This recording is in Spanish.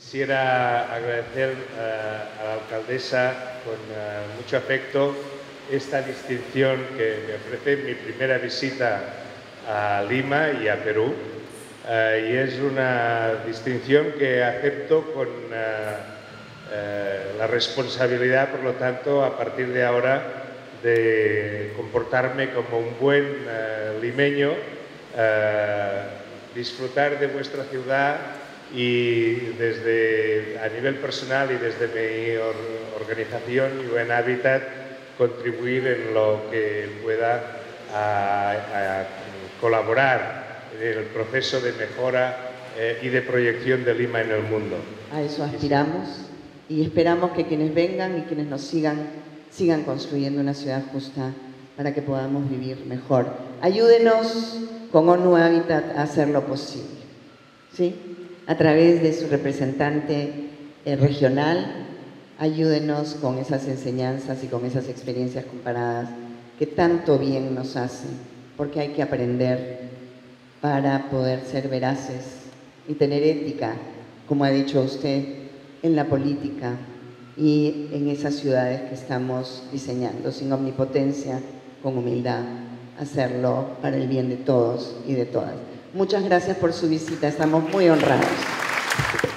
Quisiera agradecer a la alcaldesa con mucho afecto esta distinción que me ofrece mi primera visita a Lima y a Perú. Y es una distinción que acepto con la responsabilidad, por lo tanto, a partir de ahora, de comportarme como un buen limeño, disfrutar de vuestra ciudad y desde a nivel personal y desde mi organización UN Habitat contribuir en lo que pueda a colaborar en el proceso de mejora y de proyección de Lima en el mundo. A eso aspiramos y esperamos que quienes vengan y quienes nos sigan construyendo una ciudad justa para que podamos vivir mejor. Ayúdenos con ONU Habitat a hacer lo posible, ¿sí? A través de su representante regional, ayúdenos con esas enseñanzas y con esas experiencias comparadas que tanto bien nos hacen, porque hay que aprender para poder ser veraces y tener ética, como ha dicho usted, en la política y en esas ciudades que estamos diseñando, sin omnipotencia, con humildad, hacerlo para el bien de todos y de todas. Muchas gracias por su visita, estamos muy honrados.